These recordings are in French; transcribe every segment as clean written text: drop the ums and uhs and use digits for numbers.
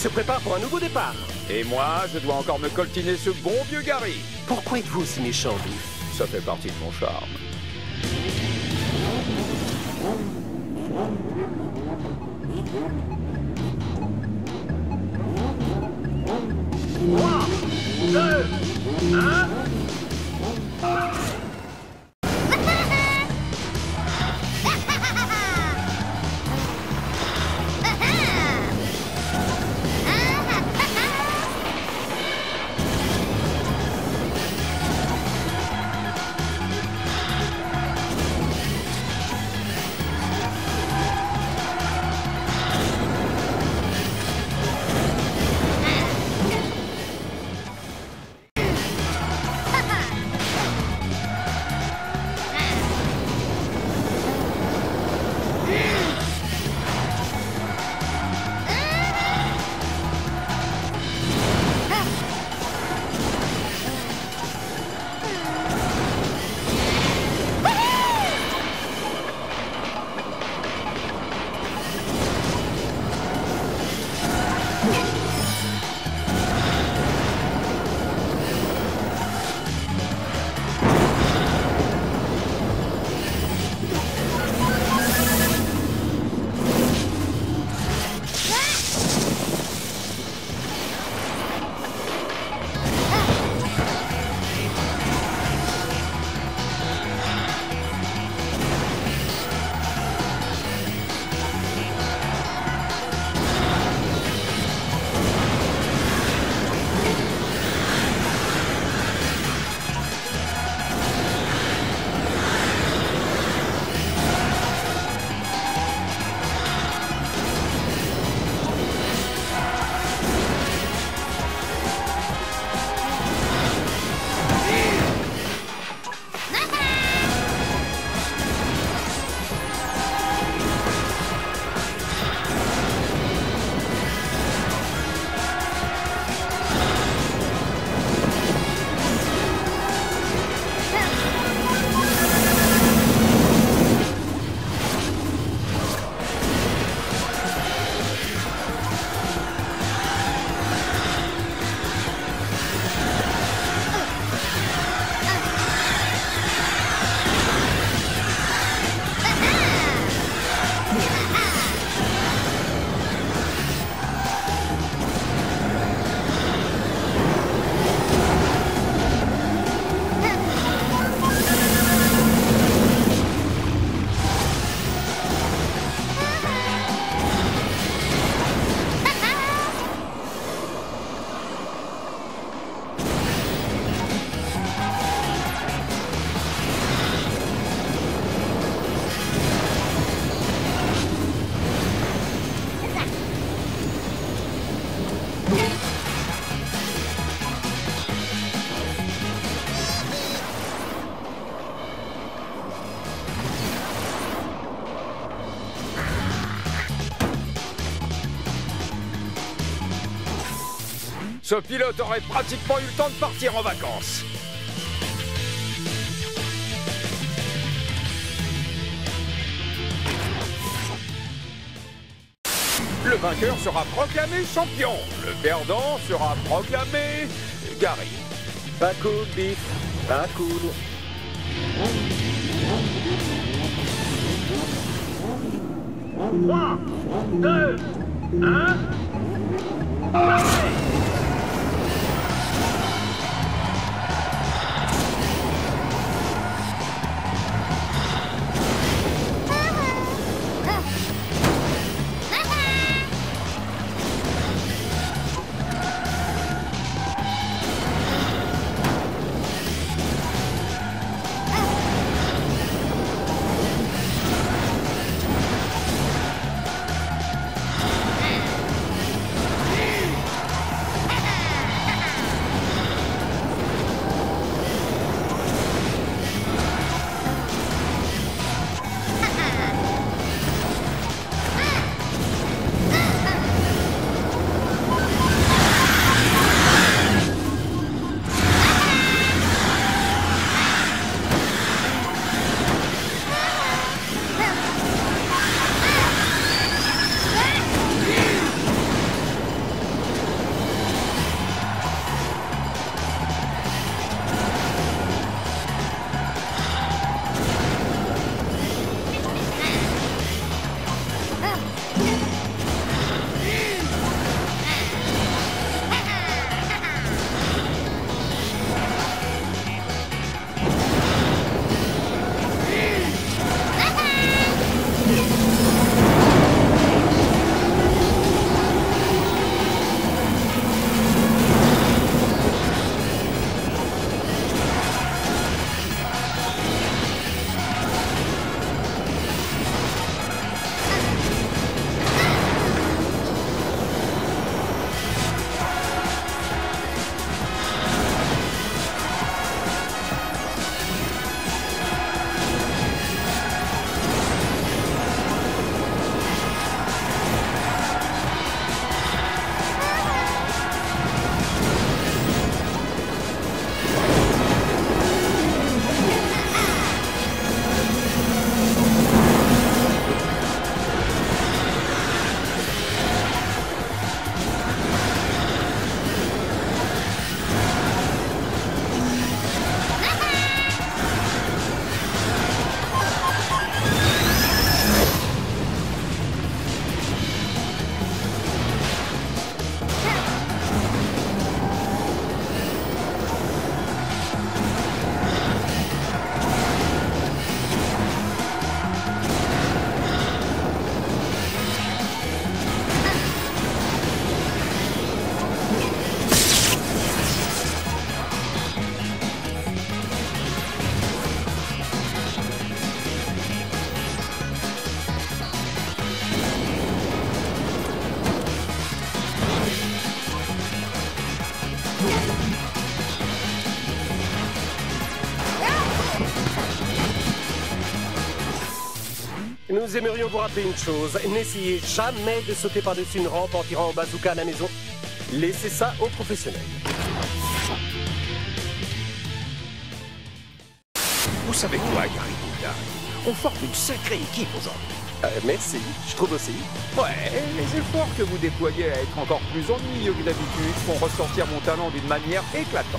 se prépare pour un nouveau départ. Et moi, je dois encore me coltiner ce bon vieux Gary. Pourquoi êtes-vous aussi méchant, Biff? Ça fait partie de mon charme. Trois, deux, un... Ce pilote aurait pratiquement eu le temps de partir en vacances. Le vainqueur sera proclamé champion. Le perdant sera proclamé Gary. Pas cool, Biff. Pas cool. 3, 2, 1... Nous aimerions vous rappeler une chose. N'essayez jamais de sauter par-dessus une rampe en tirant au bazooka à la maison. Laissez ça aux professionnels. Vous savez quoi, Gary Buda? On forme une sacrée équipe aujourd'hui. Merci, je trouve aussi. Ouais, les efforts que vous déployez à être encore plus ennuyeux que d'habitude font ressortir mon talent d'une manière éclatante.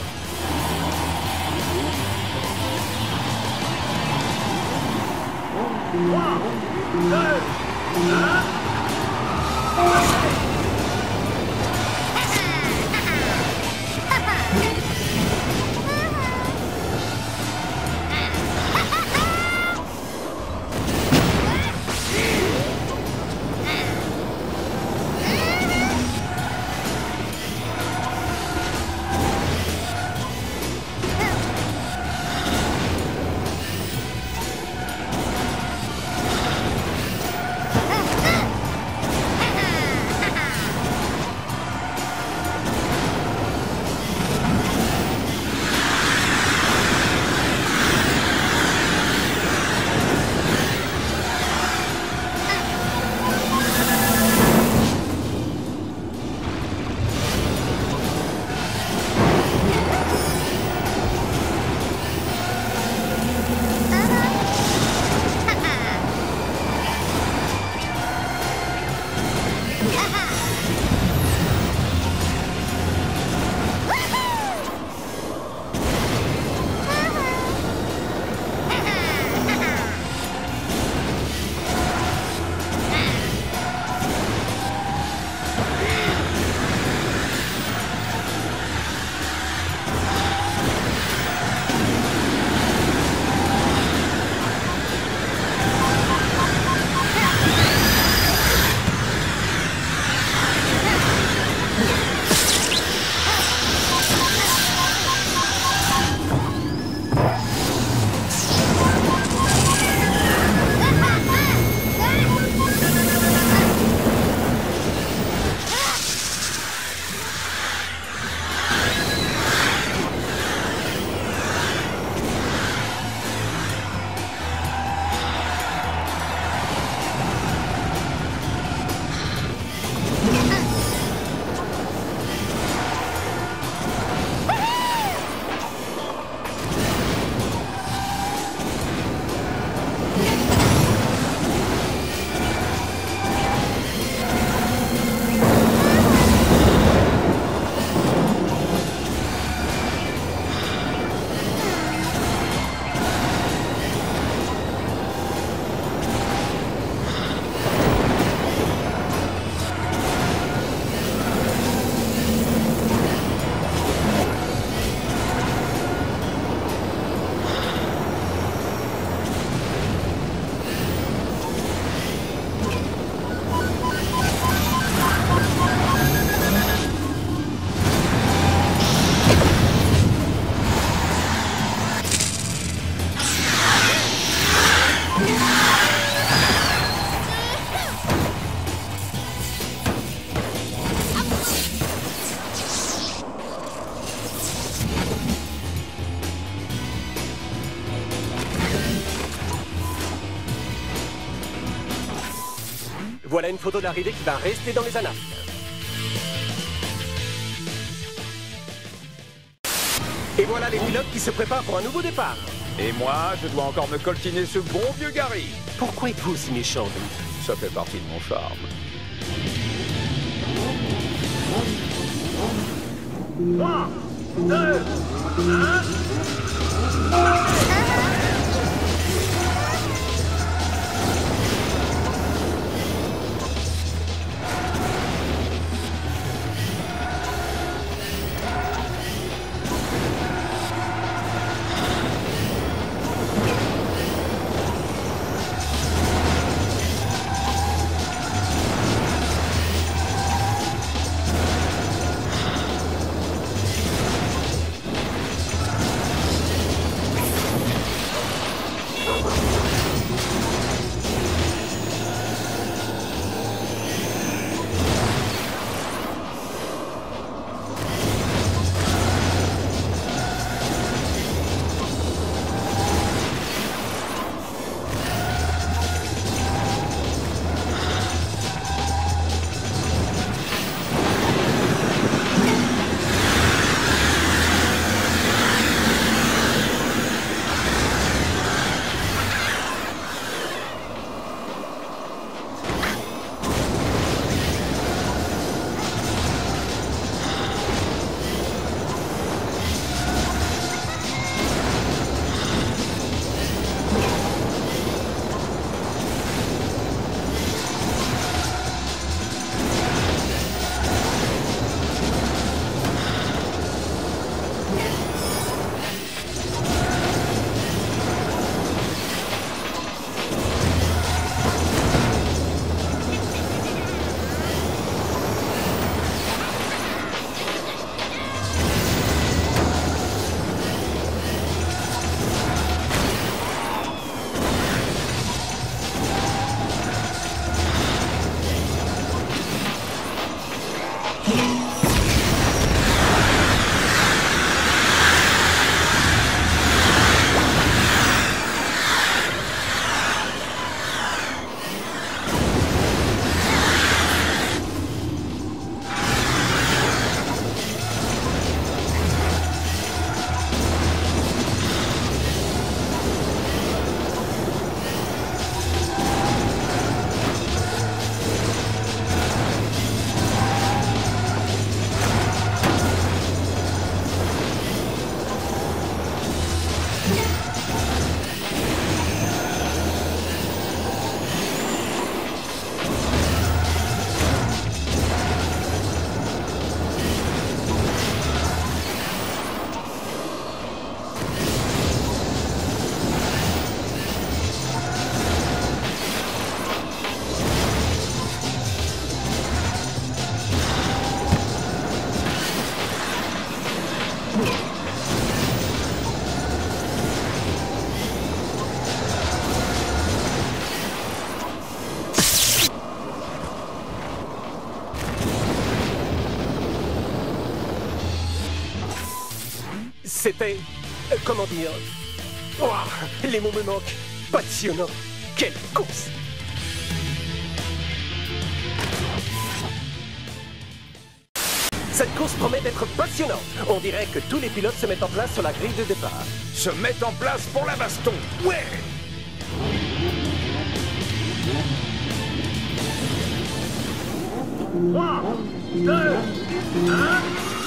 Voilà une photo d'arrivée qui va rester dans les annales. Et voilà les pilotes qui se préparent pour un nouveau départ. Et moi, je dois encore me coltiner ce bon vieux Gary. Pourquoi êtes-vous aussi méchant, Biff? Ça fait partie de mon charme. 3, 2, 1... C'était... comment dire... Ouah, les mots me manquent. Passionnant. Quelle course! Cette course promet d'être passionnante. On dirait que tous les pilotes se mettent en place sur la grille de départ. Se mettent en place pour la baston. Ouais! Trois, deux, un...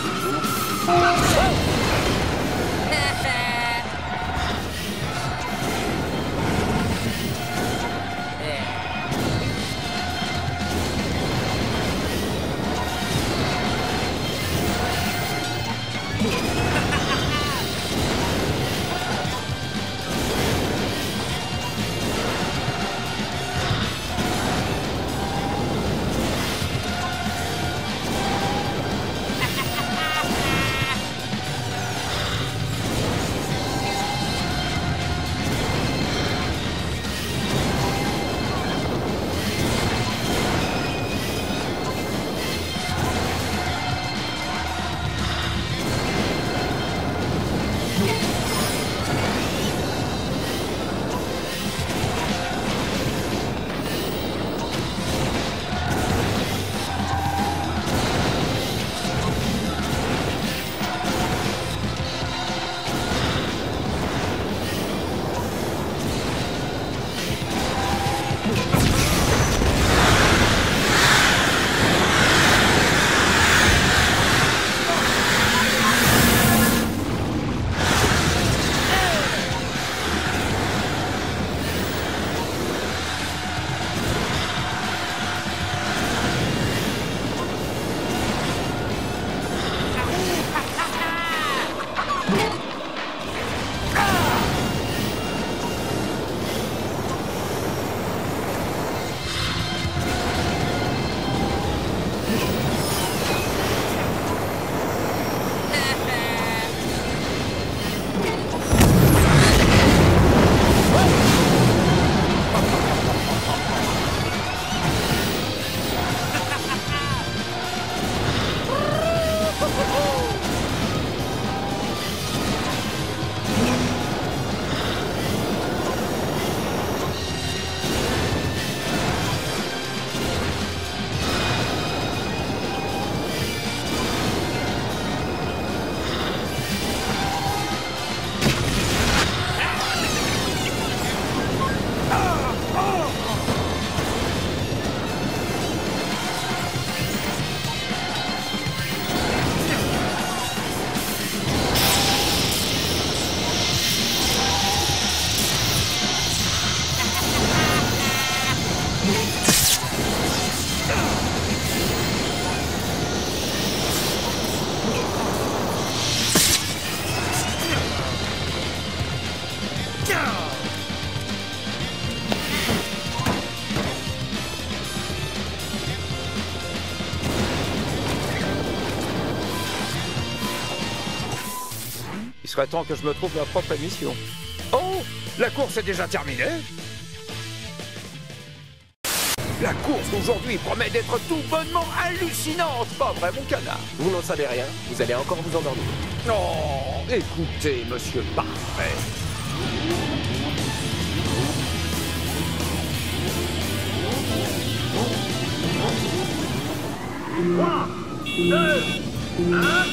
Il serait temps que je me trouve ma propre émission. Oh! La course est déjà terminée? La course d'aujourd'hui promet d'être tout bonnement hallucinante, pas vrai mon canard? Vous n'en savez rien, vous allez encore vous endormir. Oh, écoutez, monsieur parfait. Trois, deux, un...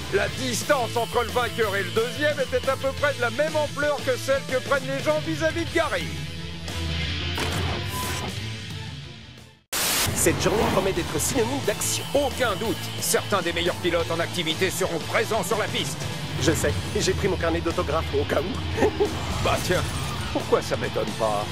La distance entre le vainqueur et le deuxième était à peu près de la même ampleur que celle que prennent les gens vis-à-vis de Gary. Cette journée promet d'être synonyme d'action. Aucun doute, certains des meilleurs pilotes en activité seront présents sur la piste. Je sais, j'ai pris mon carnet d'autographes au cas où. Bah tiens, pourquoi ça m'étonne pas?